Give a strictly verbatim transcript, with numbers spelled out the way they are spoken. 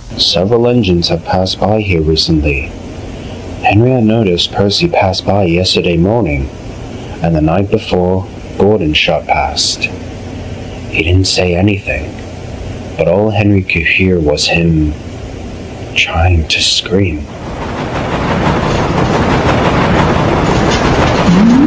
Several engines have passed by here recently. Henry had noticed Percy passed by yesterday morning, and the night before, Gordon shot past. He didn't say anything, but all Henry could hear was him trying to scream.